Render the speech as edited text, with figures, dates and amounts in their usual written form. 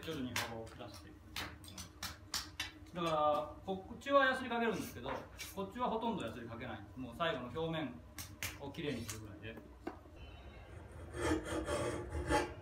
徐々に幅を出していく。だからこっちはヤスリかけるんですけど、こっちはほとんどヤスリかけない。もう最後の表面をきれいにするぐらいで。